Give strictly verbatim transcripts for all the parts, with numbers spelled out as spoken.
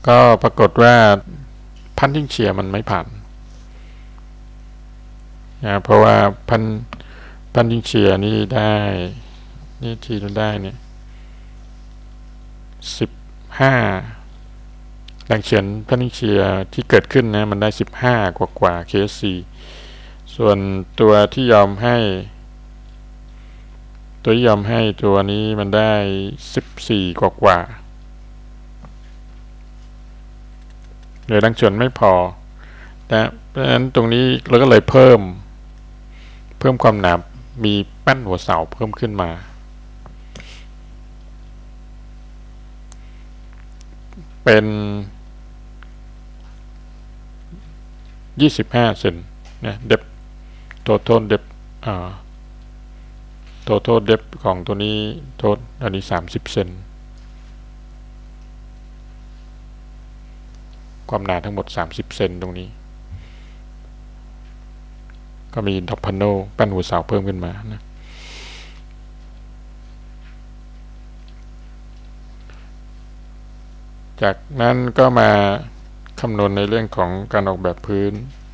ก็ปรากฏว่าพันทิ้งเชียร์มันไม่ผ่านนะเพราะว่าพันพันทิ้งเชียร์นี่ได้นี่ทีเราได้เนี่ยสิบห้าแรงเฉือนพันทิ้งเชียร์ที่เกิดขึ้นนะมันได้สิบห้ากว่ากว่า เค เอส ซี ส่วนตัวที่ยอมให้ตัวที่ยอมให้ตัวนี้มันได้สิบสี่กว่ากว่าเลยแรงเฉือนไม่พอแต่เพราะฉะนั้นตรงนี้เราก็เลยเพิ่มเพิ่มความหนามีแป้นหัวเสาเพิ่มขึ้นมาเป็นยี่สิบห้าเซนนะเดปโททอลเดปอ่าโททอลเดปของตัวนี้โทษอันนี้สามสิบเซนความหนาทั้งหมดสามสิบเซนตรงนี้ก็มีดอกพาโนแป้นหัวเสาเพิ่มขึ้นมานะจากนั้นก็มาคำนวณในเรื่องของการออกแบบพื้น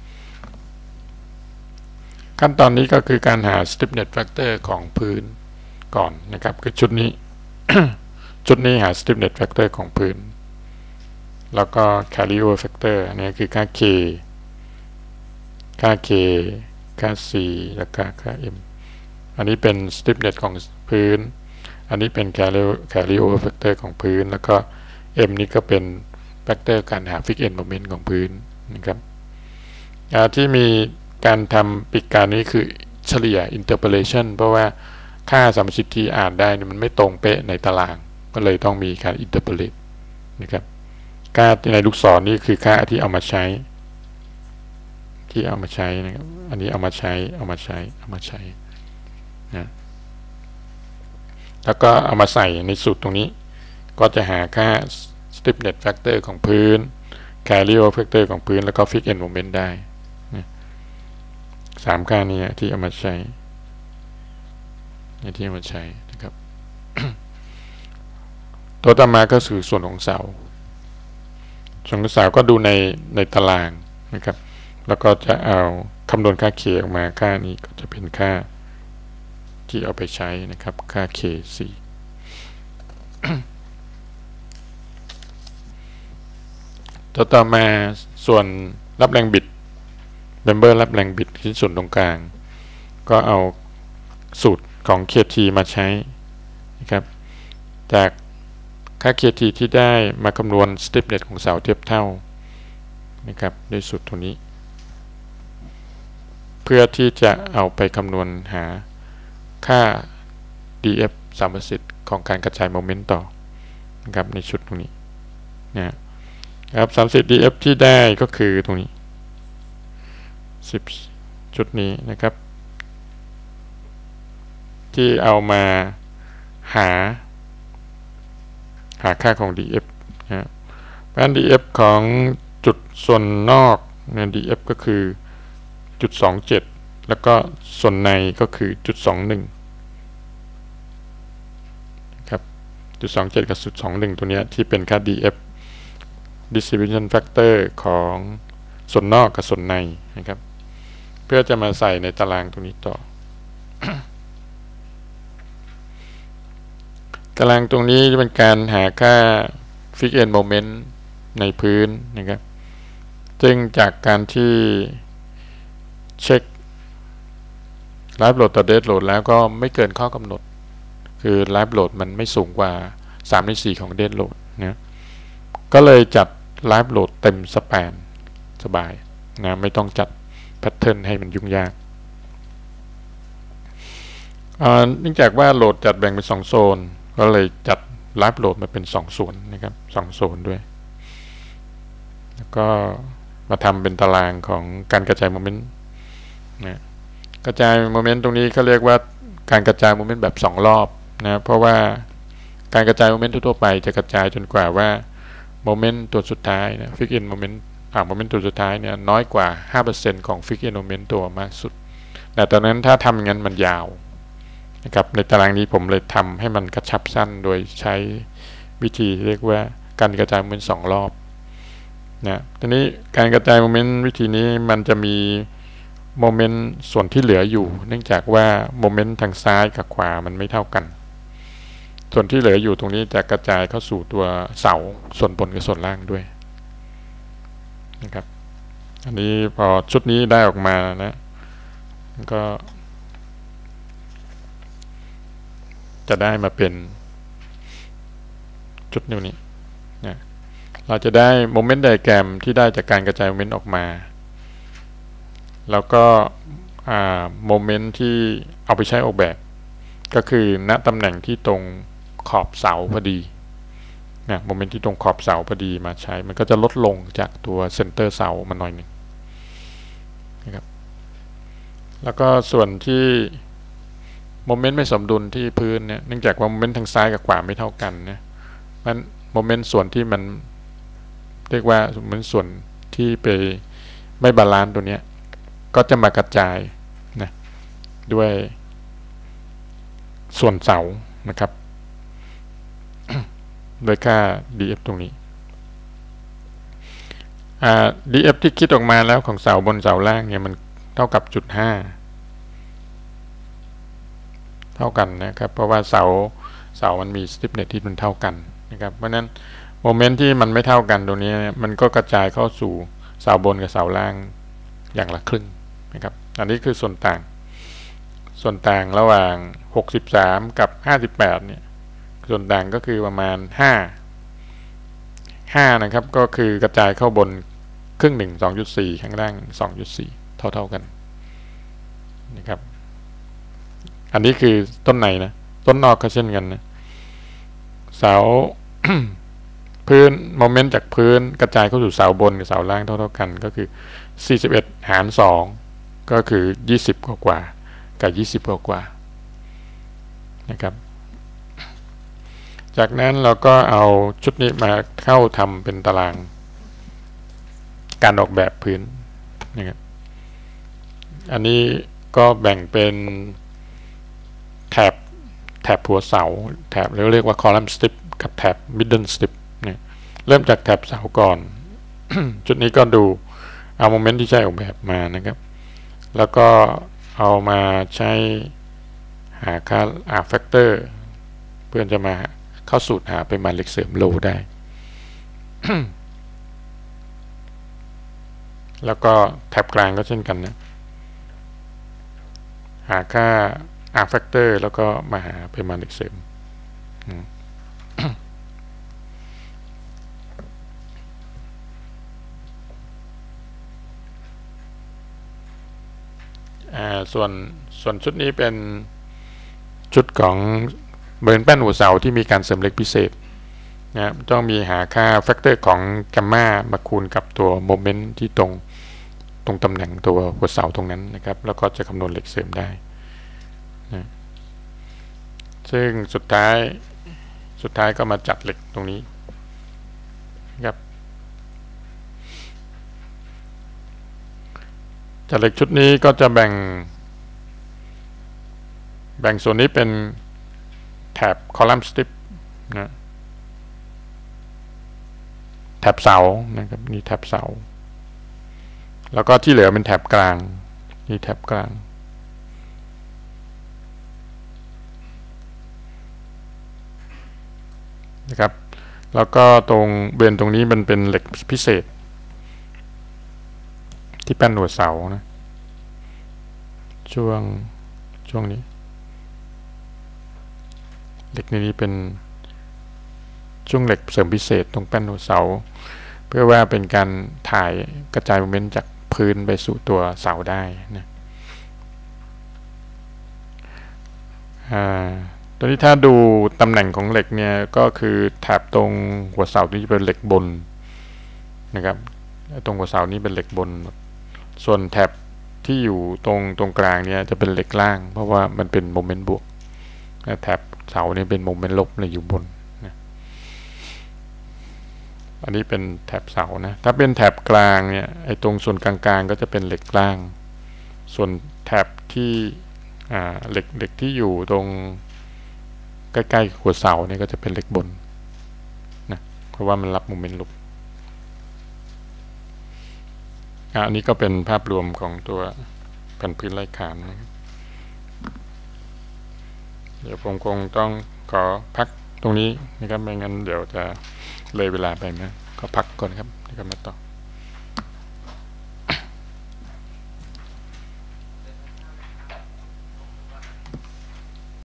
ขั้นตอนนี้ก็คือการหา stiffness factor ของพื้นก่อนนะครับคือชุดนี้ ชุดนี้หา stiffness factor ของพื้นแล้วก็ carryover factor อันนี้คือค่า k ค่า k ค่า c แล้วก็ค่า m อันนี้เป็น stiffness ของพื้นอันนี้เป็น carryover factor ของพื้นแล้วก็ m นี่ก็เป็น factor การหา fixed end moment ของพื้นนะครับที่มีการทำปิดการนี้คือเฉลี่ย interpolation เพราะว่าค่าสมมติที่อ่านได้มันไม่ตรงเป๊ะในตารางก็เลยต้องมีการ interpolate นะครับค่าในลูกศรนี่คือค่าที่เอามาใช้ที่เอามาใช้นะครับอันนี้เอามาใช้เอามาใช้เอามาใช้นะแล้วก็เอามาใส่ในสูตรตรงนี้ก็จะหาค่า stiffness factor ของพื้น carryover factor ของพื้นแล้วก็ fixed end moment ได้สามค่านี้ที่เอามาใช้ที่เอามาใช้นะครับ ตัวต่อมาก็คือส่วนของเสาส่วนของเสาก็ดูในในตารางนะครับแล้วก็จะเอาคำนวณค่า k ออกมาค่านี้ก็จะเป็นค่าที่เอาไปใช้นะครับค่า เค ซี ตัวต่อมาส่วนรับแรงบิดเมมเบอร์รับแรงบิดที่ส่วนตรงกลางก็เอาสูตรของ เค ที มาใช้นะครับจากค่า เค ที ที่ได้มาคำนวณ stiffness ของเสาเทียบเท่านะครับด้วยสูตรตัวนี้เพื่อที่จะเอาไปคำนวณหาค่า ดี เอฟ สามประสิทธิ์ของการกระจายโมเมนต์ต่อนะครับในชุดตรงนี้นะครับสามสิบ ดี เอฟ ที่ได้ก็คือตรงนี้สิบจุดนี้นะครับที่เอามาหาหาค่าของ ดี เอฟ นะเพราะฉะนั้น ดี เอฟ ของจุดส่วนนอกเนี่ย ดี เอฟ ก็คือจุดสองเจ็ดแล้วก็ส่วนในก็คือจุดสองหนึ่งครับจุดสองเจ็ดกับจุดสองหนึ่งตัวนี้ที่เป็นค่า ดี เอฟ distribution factor ของส่วนนอกกับส่วนในนะครับเพื่อจะมาใส่ในตารางตรงนี้ต่อ ตารางตรงนี้จะเป็นการหาค่า fixed end moment ในพื้นนะครับซึ่งจากการที่เช็ค live load ต่อ dead load แล้วก็ไม่เกินข้อกำหนดคือ live load มันไม่สูงกว่าสามในสี่ของ dead load นะก็เลยจัด live load เต็มสแปนสบายนะไม่ต้องจัดแพทเทิร์นให้มันยุ่งยากเนื่องจากว่าโหลดจัดแบ่งเป็นสองโซนก็เลยจัดไลฟ์โหลดมาเป็นสองส่วนนะครับสองโซนด้วยแล้วก็มาทำเป็นตารางของการกระจายโมเมนต์นะกระจายโมเมนต์ตรงนี้เขาเรียกว่าการกระจายโมเมนต์แบบสองรอบนะเพราะว่าการกระจายโมเมนต์ทั่วไปจะกระจายจนกว่าว่าโมเมนต์ตัวสุดท้ายนะฟิกเอนโมเมนต์อ่าโมเมนต์ตัวสุดท้ายเนี่ยน้อยกว่า ห้าเปอร์เซ็นต์ ของฟิกเอนโมเมนต์ตัวมากสุดแต่ตอนนั้นถ้าทำอย่างนั้นมันยาวนะครับในตารางนี้ผมเลยทำให้มันกระชับสั้นโดยใช้วิธีเรียกว่าการกระจายโมเมนต์สองรอบนะทีนี้การกระจายโมเมนต์วิธีนี้มันจะมีโมเมนต์ส่วนที่เหลืออยู่เนื่องจากว่าโมเมนต์ทางซ้ายกับขวามันไม่เท่ากันส่วนที่เหลืออยู่ตรงนี้จะกระจายเข้าสู่ตัวเสาส่วนบนกับส่วนล่างด้วยนะครับอันนี้พอชุดนี้ได้ออกมานะก็จะได้มาเป็นจุดนี้นะเราจะได้โมเมนต์ไดอะแกรมที่ได้จากการกระจายโมเมนต์ออกมาแล้วก็โมเมนต์ที่เอาไปใช้ออกแบบก็คือณตำแหน่งที่ตรงขอบเสาพอดีนะโมเมนต์ที่ตรงขอบเสาพอดีมาใช้มันก็จะลดลงจากตัวเซนเตอร์เสามาหน่อยหนึ่งนะครับแล้วก็ส่วนที่โมเมนต์ไม่สมดุลที่พื้นเนี่ยเนื่องจากว่าโมเมนต์ทางซ้ายกับขวาไม่เท่ากันนะมันโมเมนต์ส่วนที่มันเรียกว่าโมเมนต์ส่วนที่ไปไม่บาลานซ์ตัวเนี้ยก็จะมากระจายนะด้วยส่วนเสานะครับโดยค่า ดี เอฟ ตรงนี้ ดี เอฟ ที่คิดออกมาแล้วของเสาบนเสาล่างเนี่ยมันเท่ากับจุดห้าเท่ากันนะครับเพราะว่าเสาเสามันมี stiffness ที่มันเท่ากันนะครับเพราะนั้นโมเมนต์ที่มันไม่เท่ากันตรงนี้มันก็กระจายเข้าสู่เสาบนกับเสาล่างอย่างละครึ่งนะครับอันนี้คือส่วนต่างส่วนต่างระหว่างหกสิบสามกับห้าสิบแปดเนี่ยส่วนต่างก็คือประมาณห้า ห้านะครับก็คือกระจายเข้าบนครึ่งหนึ่ง สองจุดสี่ ข้างล่าง สองจุดสี่ เท่าๆกันนะครับอันนี้คือต้นในนะต้นนอกก็เช่นกันนะเสา พื้นโมเมนต์จากพื้นกระจายเข้าสู่เสาบนกับเสาล่างเท่าๆกันก็คือสี่สิบเอ็ดหารสองก็คือยี่สิบกว่าๆกับยี่สิบกว่าๆนะครับจากนั้นเราก็เอาชุดนี้มาเข้าทำเป็นตารางการออกแบบพื้นนะครับอันนี้ก็แบ่งเป็นแถบแถบหัวเสาแถบเรียกว่า column strip กับแถบ middle strip เนี่ยเริ่มจากแถบเสาก่อน จุดนี้ก็ดูเอาโมเมนต์ที่ใช้ออกแบบมานะครับแล้วก็เอามาใช้หาค่า R factor เพื่อจะมาเข้าสูตรหาไปมาเหล็กเสริมโลได้ แล้วก็แถบกลางก็เช่นกันนะหาค่า R factor แล้วก็มาหาไปมาเหล็กเสริม ส่วนส่วนชุดนี้เป็นชุดของเบิร์นแป้นหัวเสาที่มีการเสริมเหล็กพิเศษนะต้องมีหาค่าแฟกเตอร์ของแกมมามาคูณกับตัวโมเมนต์ที่ตรงตรงตำแหน่งตัวหัวเสาตรงนั้นนะครับแล้วก็จะคำนวณเหล็กเสริมได้นะซึ่งสุดท้ายสุดท้ายก็มาจัดเหล็กตรงนี้นะครับจัดเหล็กชุดนี้ก็จะแบ่งแบ่งส่วนนี้เป็นแถบ column strip นะแถบเสานะครับนี่แถบเสาแล้วก็ที่เหลือเป็นแถบกลางนี่แถบกลางนะครับแล้วก็ตรงเบนตรงนี้มันเป็นเหล็กพิเศษที่แป้นหัวเสานะช่วงช่วงนี้เหล็กนี้เป็นช่วงเหล็กเสริมพิเศษตรงแป้นหัวเสาเพื่อว่าเป็นการถ่ายกระจายโมเมนต์จากพื้นไปสู่ตัวเสาได้นะตัวนี้ถ้าดูตำแหน่งของเหล็กเนี่ยก็คือแถบตรงหัวเสาที่เป็นเหล็กบนนะครับตรงหัวเสานี้เป็นเหล็กบนส่วนแถบที่อยู่ตรงตรงกลางเนี่ยจะเป็นเหล็กล่างเพราะว่ามันเป็นโมเมนต์บวกแถบเสาเนี่ยเป็นโมเมนต์ลบเลยอยู่บนนะอันนี้เป็นแถบเสานะถ้าเป็นแถบกลางเนี่ยไอ้ตรงส่วนกลางๆก็จะเป็นเหล็กล่างส่วนแถบที่อ่าเหล็กเหล็กที่อยู่ตรงใกล้ๆหัวเสาเนี่ยก็จะเป็นเหล็กบนนะเพราะว่ามันรับโมเมนต์ลบอันนี้ก็เป็นภาพรวมของตัวแผ่นพื้นไร้ขานนะครับเดี๋ยวผมคงต้องขอพักตรงนี้นะครับไม่งั้นเดี๋ยวจะเลยเวลาไปนะก็พักก่อนครับแล้วก็มาต่อ